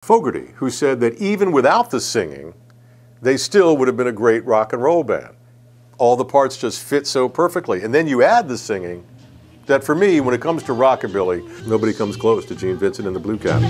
Fogerty, who said that even without the singing, they still would have been a great rock and roll band. All the parts just fit so perfectly. And then you add the singing, that for me, when it comes to rockabilly, nobody comes close to Gene Vincent and the Blue Caps.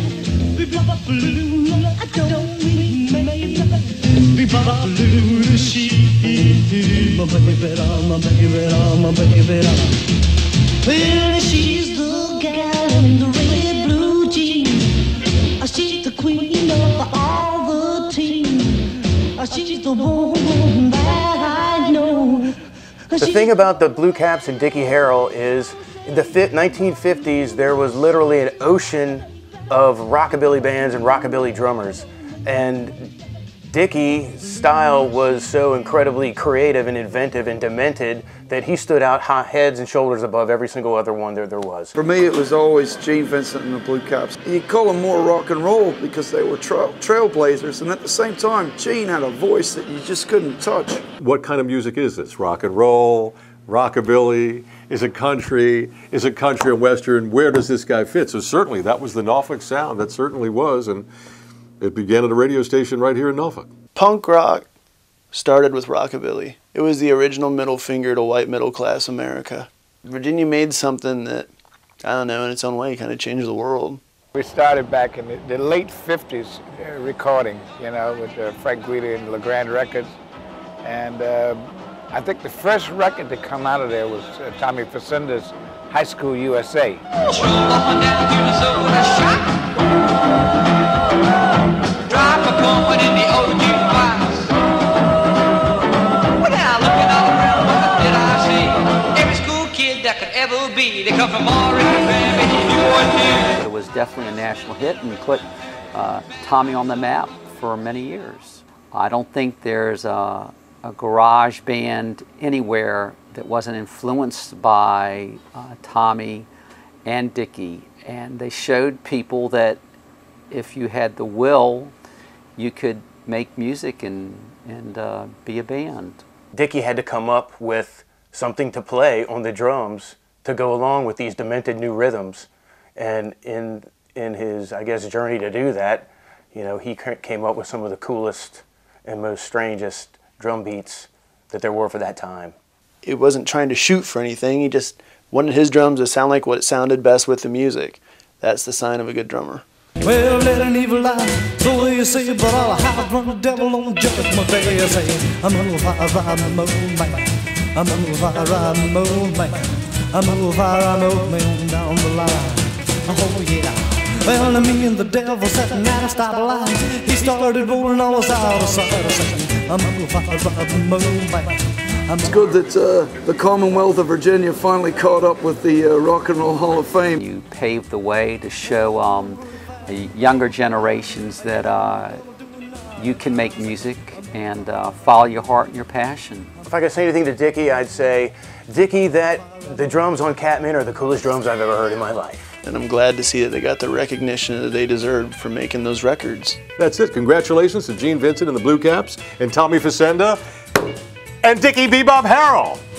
Well, she's the gal in the red blue jeans. She's the queen of all the team. She's the woman that I know. The thing about the Blue Caps and Dickie Harrell is in the 1950s there was literally an ocean of rockabilly bands and rockabilly drummers, and Dickie's style was so incredibly creative and inventive and demented that he stood out heads and shoulders above every single other one there was. For me, it was always Gene Vincent and the Blue Caps. You call them more rock and roll because they were trailblazers, and at the same time, Gene had a voice that you just couldn't touch. What kind of music is this? Rock and roll? Rockabilly? Is it country? Is it country and western? Where does this guy fit? So certainly that was the Norfolk sound. That certainly was, and it began at a radio station right here in Norfolk. Punk rock started with rockabilly. It was the original middle finger to white middle class America. Virginia made something that, I don't know, in its own way kind of changed the world. We started back in the late 50s recording, you know, with Frank Guida and LeGrand Records. And I think the first record to come out of there was Tommy Facenda's High School USA. It was definitely a national hit and put Tommy on the map for many years. I don't think there's a garage band anywhere that wasn't influenced by Tommy and Dickie, and they showed people that if you had the will, you could make music and be a band. Dickie had to come up with something to play on the drums to go along with these demented new rhythms, and in his, I guess, journey to do that, you know, he came up with some of the coolest and most strangest drum beats that there were for that time. It wasn't trying to shoot for anything, he just wanted his drums to sound like what sounded best with the music. That's the sign of a good drummer. Well, let an evil lie, so they say, but I'll hide from the devil on judgment day. I say, I'm a ride moon man, I'm a ride moon man, I'm a ride moon man down the line. Oh yeah. Well, me and the devil sitting at a stoplight. He started rolling all us out of sight. I say, I'm a ride moon man. It's good that the Commonwealth of Virginia finally caught up with the Rock and Roll Hall of Fame. You paved the way to show the younger generations that you can make music and follow your heart and your passion. If I could say anything to Dickie, I'd say, Dickie, that the drums on Catman are the coolest drums I've ever heard in my life. And I'm glad to see that they got the recognition that they deserved for making those records. That's it. Congratulations to Gene Vincent and the Blue Caps, and Tommy Facenda, and Dickie Bebop Harrell.